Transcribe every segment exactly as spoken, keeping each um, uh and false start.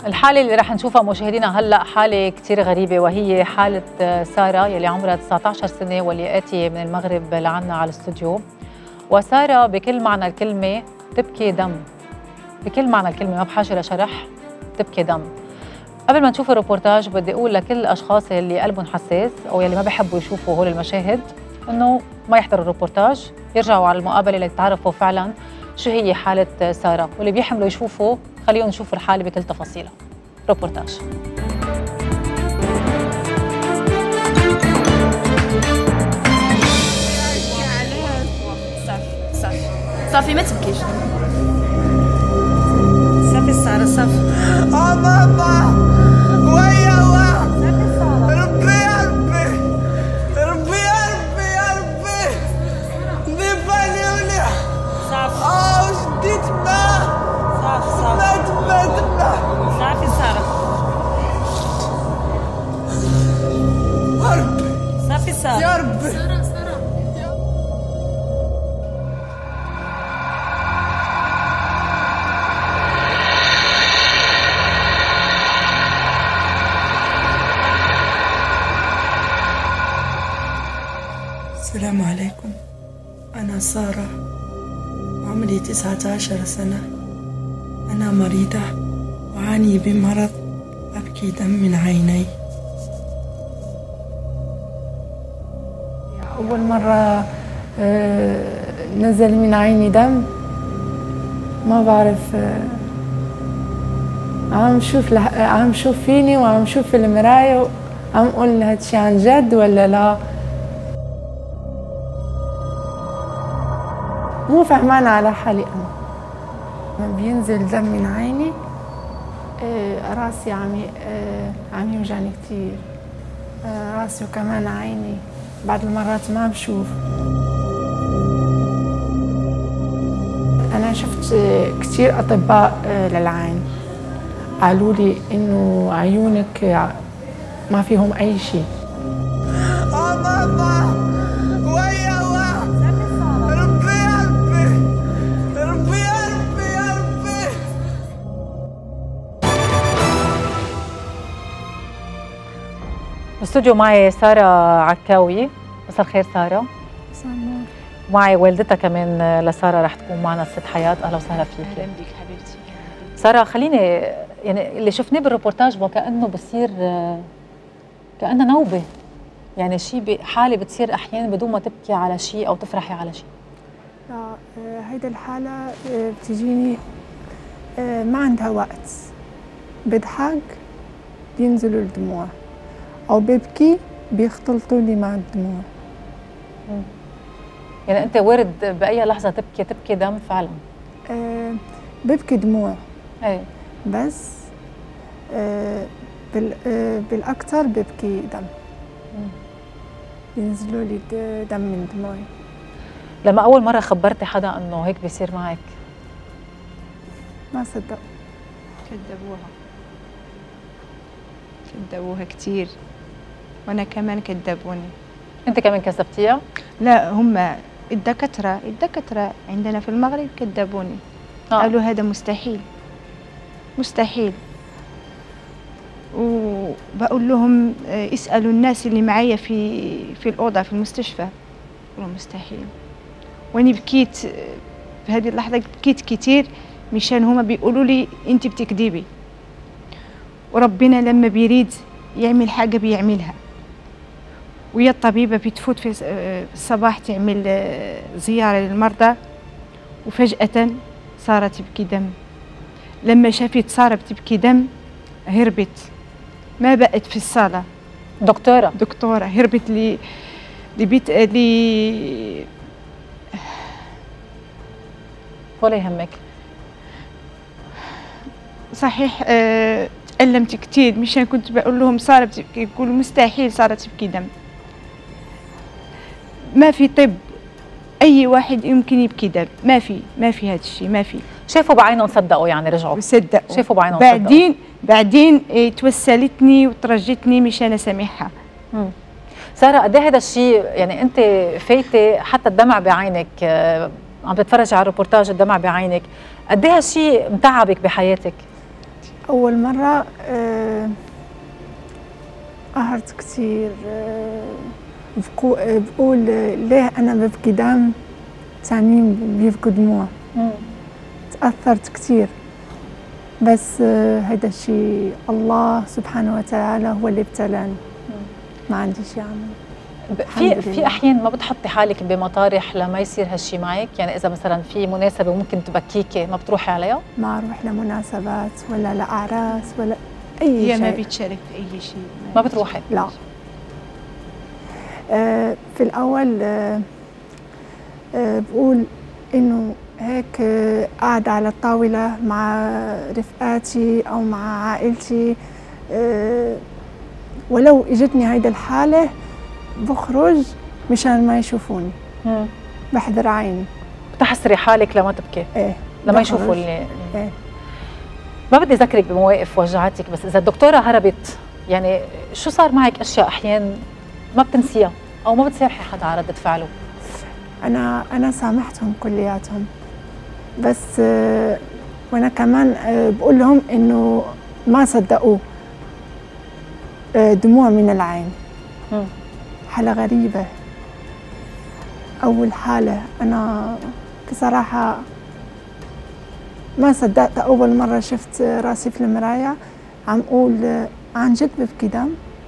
الحالة اللي رح نشوفها مشاهدينا هلا حالة كثير غريبة، وهي حالة سارة يلي عمرها تسعة عشر سنة واللي آتية من المغرب لعنا على الاستوديو. وسارة بكل معنى الكلمة تبكي دم، بكل معنى الكلمة، ما بحاجة لشرح، تبكي دم. قبل ما نشوف الروبورتاج بدي أقول لكل الأشخاص اللي قلبهم حساس أو يلي ما بيحبوا يشوفوا هول المشاهد إنه ما يحضروا الروبورتاج، يرجعوا على المقابلة ليتعرفوا فعلا شو هي حالة سارة، واللي بيحملوا يشوفوا خليهم يشوفوا الحالة بكل تفاصيلها. روبورتاج. صافي صافي صافي ما تبكيش. صافي سارة صافي. اه بابا ويا الله. ربي يا ربي ربي يا ربي يا ربي ضيفاني هنا. صافي. اه وشديت ماء. صافي صافي. مات مات مات. صافي سارة. يا ربي. صافي سارة. يا ربي. السلام عليكم، أنا سارة وعمري تسعة عشر سنة. أنا مريضة وأعاني بمرض أبكي دم من عيني. أول مرة نزل من عيني دم، ما بعرف، عم شوف عم شوف فيني وعم شوف في المراية وعم أقول هادشي عن جد ولا لا. مو فهمان على حالي أنا. ما بينزل دم من عيني، آه راسي عم آه عم يوجعني كتير، آه راسي وكمان عيني بعض المرات ما بشوف. أنا شفت كتير أطباء آه للعين، قالوا لي إنه عيونك ما فيهم أي شيء. آه بابا ويا الله. ربي يا ربي ربي يا ربي يا ربي. بالاستوديو معي سارة عكاوي. مساء الخير سارة. مساء النور. معي والدتها كمان لسارة رح تكون معنا الست حياة. أهلا وسهلا فيك. أهلا بك حبيبتي. سارة خليني يعني اللي شفناه بالروبورتاج وكأنه بصير كأنها نوبة، يعني شيء حالة بتصير أحيانا بدون ما تبكي على شيء أو تفرحي على شيء. لا، هيدا الحالة بتجيني ما عندها وقت، بضحك بينزلوا الدموع أو ببكي بيختلطوا لي مع الدموع. يعني أنت وارد بأي لحظة تبكي تبكي دم فعلا؟ أه ببكي دموع. ايه بس أه بال أه بالأكثر ببكي دم. مم. بينزلوا لي دم من دموعي. لما أول مرة خبرتي حدا إنه هيك بيصير معك؟ ما صدقوا. كذبوها كذبوها كثير، وأنا كمان كذبوني. أنت كمان كذبتيها؟ لا، هم الدكاترة الدكاترة عندنا في المغرب كذبوني. آه. قالوا هذا مستحيل مستحيل، وبقول لهم اسألوا الناس اللي معايا في في الأوضة في المستشفى، قالوا مستحيل. وأني بكيت في هذه اللحظة، بكيت كتير مشان هما بيقولوا لي أنت بتكذبي، وربنا لما بيريد يعمل حاجة بيعملها. ويا الطبيبة بتفوت في الصباح تعمل زيارة للمرضى، وفجأة صارت تبكي دم. لما شافت سارة بتبكي دم هربت، ما بقت في الصالة. دكتورة دكتورة هربت لي لبيت لي. ولا يهمك. صحيح أه تألمت كتير مشان كنت بقول لهم سارة بتبكي، يقولوا مستحيل سارة تبكي دم. ما في طب أي واحد يمكن يبكي دم، ما في ما في هذا الشيء، ما في. شافوا بعينهم صدقوا، يعني رجعوا صدقوا. شافوا بعينهم بعدين صدقوا. بعدين إيه توسلتني وترجتني مشان اسامحها. سارة قد ايه هذا الشيء، يعني انت فايته حتى الدمع بعينك، عم تتفرجي على الروبورتاج الدمع بعينك، قد ايه هالشيء متعبك بحياتك؟ أول مرة آه، قهرت كتير. آه، بقو- آه، بقول آه، ليه أنا ببكي دم تانيين بيبكوا دموع. تأثرت كتير، بس آه، هذا الشيء الله سبحانه وتعالى هو اللي ابتلاني. ما عندي شيء أعمل. في في احيان ما بتحطي حالك بمطارح لما يصير هالشيء معك؟ يعني اذا مثلا في مناسبه ممكن تبكيكي ما بتروحي عليها؟ ما أروح لمناسبات ولا لأعراس ولا أي هي شيء. ما بتشارك في أي شيء. ما بتروحي؟ لا. آه، في الأول آه، آه، بقول إنه هيك آه، قاعدة على الطاولة مع رفقاتي أو مع عائلتي، آه، ولو إجتني هيدا الحالة بخرج مشان ما يشوفوني. مم. بحضر عيني. بتحسري حالك لما تبكي؟ إيه لما بخرج. يشوفوا اللي إيه. ما بدي اذكرك بمواقف وجعتك، بس اذا الدكتوره هربت يعني شو صار معك اشياء احيان ما بتنسيها او ما بتسامحي حدا على رده فعله؟ أنا أنا سامحتهم كلياتهم، بس آه، وأنا كمان آه، بقول لهم إنه ما صدقوه. آه، دموع من العين. مم. حالة غريبة. أول حالة أنا بصراحة ما صدقت. أول مرة شفت راسي في المراية عم أقول آه، عن جد ببكي دم.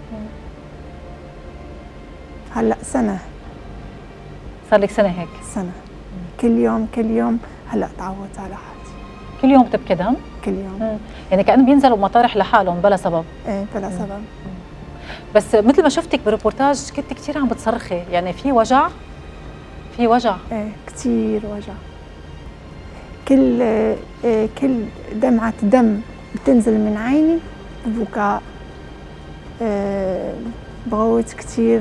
هلأ سنة صار لك سنه هيك؟ سنة كل يوم كل يوم. هلأ تعودت على حالتي. كل يوم بتبكي دم؟ كل يوم. مم. يعني كأنهم بينزلوا بمطارح لحالهم بلا سبب. إيه بلا سبب. بس مثل ما شفتك بالريبورتاج كنت كثير عم بتصرخي، يعني في وجع؟ في وجع؟ إيه كتير وجع. كل إيه كل دمعة دم بتنزل من عيني ببكاء. إيه بغوت كتير.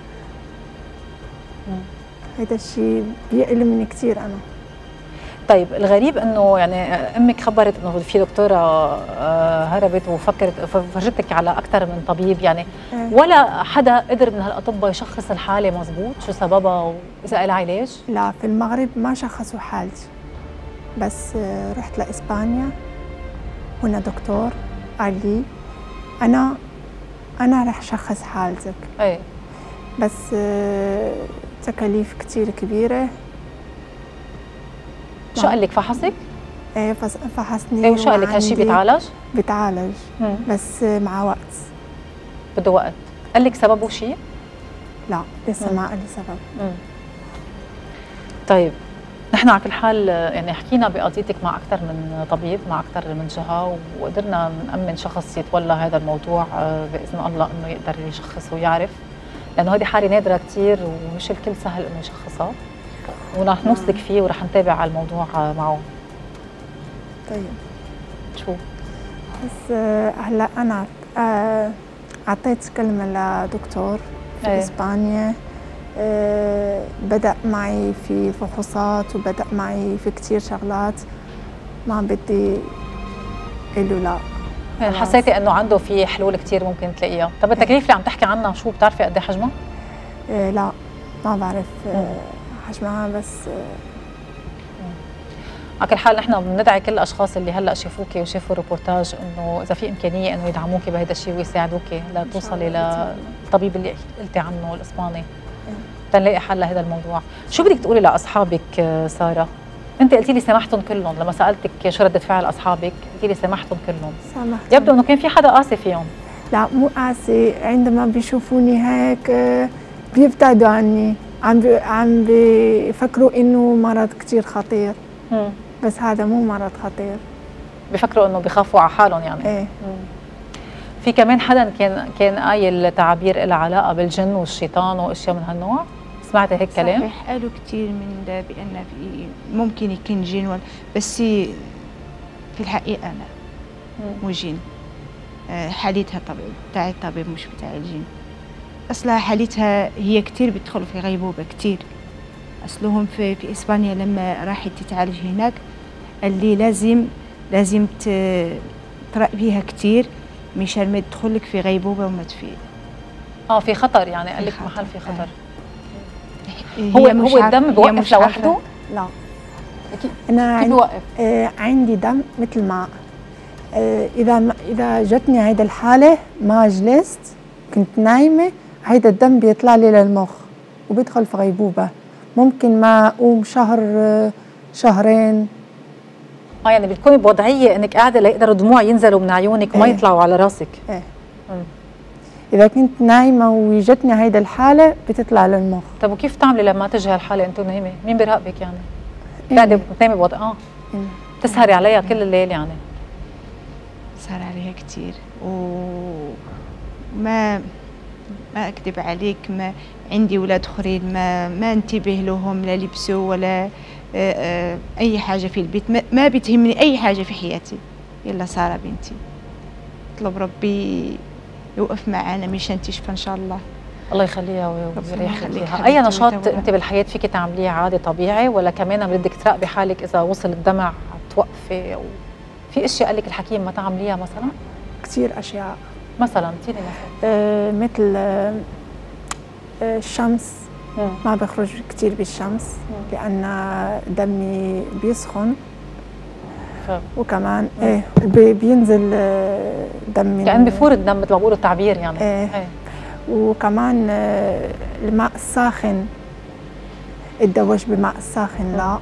هذا الشيء بيألمني كتير أنا. طيب الغريب انه يعني امك خبرت انه في دكتوره آه، هربت وفكرت فرجتك على اكثر من طبيب، يعني إيه. ولا حدا قدر من هالاطباء يشخص الحاله مزبوط شو سببها واذا لها علاج؟ لا، في المغرب ما شخصوا حالتي، بس آه، رحت لإسبانيا. هنا دكتور قال لي أنا أنا رح شخص حالتك، ايه بس آه، تكاليف كتير كبيرة. شو قال لك فحصك؟ ايه فس- فحصني. ايه وشو قال لك هالشيء وعندي- بيتعالج؟ بيتعالج مم. بس آه، مع وقت. بده وقت. قال لك سببه شيء؟ لا لسه مم. ما قال لي سبب. مم. طيب نحن على كل حال يعني حكينا بقضيتك مع اكثر من طبيب، مع اكثر من جهه، وقدرنا نامن شخص يتولى هذا الموضوع آه، باذن الله انه يقدر يشخص ويعرف، لانه هذه حاله نادره كثير ومش الكل سهل انه يشخصها، ورح نوثق فيه ورح نتابع على الموضوع آه، معه. طيب شو؟ بس آه، هلا انا آه، اعطيت كلمه لدكتور في ايه. اسبانيا. آه، بدأ معي في فحوصات وبدأ معي في كتير شغلات. ما بدي له لا. يعني خلاص. حسيتي انه عنده في حلول كثير ممكن تلاقيها؟ طب التكاليف اللي عم تحكي عنها شو بتعرفي قد ايه حجمها؟ آه، لا ما بعرف آه، حجمها، بس آه، على كل حال نحن بندعي كل الاشخاص اللي هلا شافوكي وشافوا الريبورتاج انه اذا في امكانيه انه يدعموكي بهذا الشيء ويساعدوكي لتوصلي للطبيب اللي قلتي عنه الاسباني تنلاقي حل لهذا الموضوع. شو بدك تقولي لاصحابك آه، ساره؟ انت قلتي لي سامحتهم كلهم، لما سالتك شو رده فعل اصحابك قلتي لي سامحتهم كلهم. سامحت. يبدو انه كان في حدا قاسي فيهم. لا مو قاسي، عندما بيشوفوني هيك آه، بيبتعدوا عني. عم بي عم بيفكروا انه مرض كتير خطير، مم. بس هذا مو مرض خطير. بفكروا انه بخافوا على حالهم يعني. ايه. مم. في كمان حدا كان كان قايل تعابير لها علاقه بالجن والشيطان واشياء من هالنوع؟ سمعتي هيك كلام؟ صحيح قالوا كثير من ده بأن في ممكن يكون جن ولا- بس في الحقيقة لا مم. مو جن. آه، حالتها طبيعي بتاع الطبيب مش بتاع الجن. أصلها حالتها هي كتير بتدخل في غيبوبة كتير. أصلهم في, في إسبانيا لما راحت تتعالج هناك قال لي لازم لازم ت- تراقبيها كتير مشان ما تدخلك في غيبوبة وما تفيق. اه في خطر يعني، قال في لك محل في خطر. خطر. هي هو مش هو عارفة- الدم هي بوقف مش لوحده؟ عارفة. لا كيف انا كيف عندي بوقف؟ آه عندي دم مثل ماء. آه، اذا ما اذا جتني هيدا الحاله ما جلست كنت نايمه، هيدا الدم بيطلع لي للمخ وبيدخل في غيبوبه، ممكن ما اقوم شهر آه، شهرين. اه يعني بتكوني بوضعيه انك قاعده ليقدروا الدموع ينزلوا من عيونك وما إيه. يطلعوا على راسك. ايه مم. اذا كنت نايمه وجتني هيدا الحاله بتطلع للمخ. طب وكيف تعملي لما تجي هالحاله انت نايمه؟ مين بيراقبك يعني؟ إيه. قاعده بتنامي بوضع اه إيه. تسهري عليها كل الليل يعني؟ صار عليها كتير وما ما اكذب عليك، ما عندي اولاد اخرين ما ما انتبه لهم لا لبسوا ولا آه، آه، اي حاجه في البيت، ما, ما بتهمني اي حاجه في حياتي الا ساره بنتي. اطلب ربي يوقف معانا مشان تشفى ان شاء الله. الله يخليها ربنا ويريح يخليك فيها. اي حبيبتي نشاط ويطول انت بالحياه فيك تعمليه عادي طبيعي، ولا كمان بدك تراقبي حالك اذا وصل الدمع توقفي، او في اشياء قال لك الحكيم ما تعمليها مثلا؟ كثير اشياء، مثلا اعطيني مثلا. آه، مثل آه، آه، الشمس، مم. ما بخرج كثير بالشمس لأن دمي بيسخن، ف... وكمان ايه بي- بينزل آه، دم من يعني بفور الدم مثل ما بقولوا التعبير يعني. ايه. ايه. وكمان آه، الماء الساخن اتدوج بالماء الساخن لا.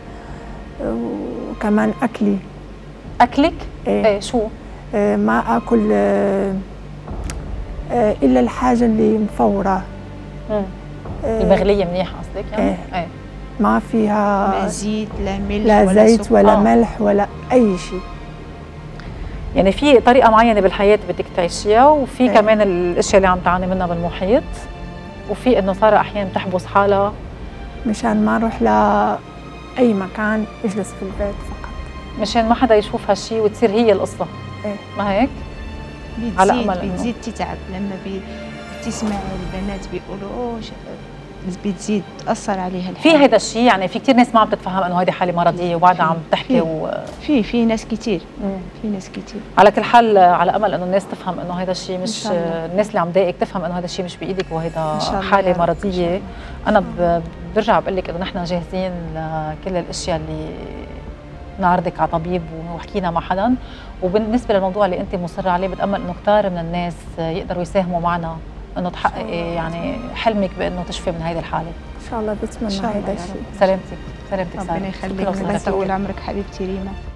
وكمان أكلي اكلك؟ ايه, ايه شو؟ آه، ما آكل آه، آه، إلا الحاجة اللي مفورة. مم. آه، المغليه منيح قصدك يعني؟ ايه. ايه. ما فيها لا زيت لا ملح لا ولا زيت سكر. ولا آه. ملح ولا أي شيء. يعني في طريقه معينه بالحياه بدك تعيشيها، وفي ايه. كمان الاشياء اللي عم تعاني منها بالمحيط، وفي انه ساره احيانا تحبس حالها مشان ما نروح لأي مكان، اجلس في البيت فقط. مشان ما حدا يشوف هالشيء وتصير هي القصه. ايه. ما هيك؟ على بتزيد أمل إنه- بتزيد تتعب لما بي- بتسمع البنات بيقولوا اوه ش- بتزيد تاثر عليها في الحالة. هذا الشيء يعني، في كثير ناس ما عم تتفهم انه هذه حاله مرضيه وبعدها عم تحكي في. و... في في ناس كتير مم. في ناس كتير على كل حال على امل انه الناس تفهم انه هذا الشيء مش، شاء الله. الناس اللي عم تضايقك تفهم انه هذا الشيء مش بايدك وهذا إن شاء الله يا حاله رب، إن شاء مرضيه. الله. انا ب- برجع بقول لك انه نحن جاهزين لكل الاشياء اللي نعرضك على طبيب وحكينا مع حدا. وبالنسبه للموضوع اللي انت مصره عليه، بتامل انه كثار من الناس يقدروا يساهموا معنا انه تحققي يعني حلمك بانه تشفي من هذه الحاله. إن شاء الله إن بتمنى شاء الله هذا يا الشيء. رب. سلامتك سلامتك ساره. ربنا يخليك شكراً الله وسهلاً. يطول عمرك حبيبتي ريما.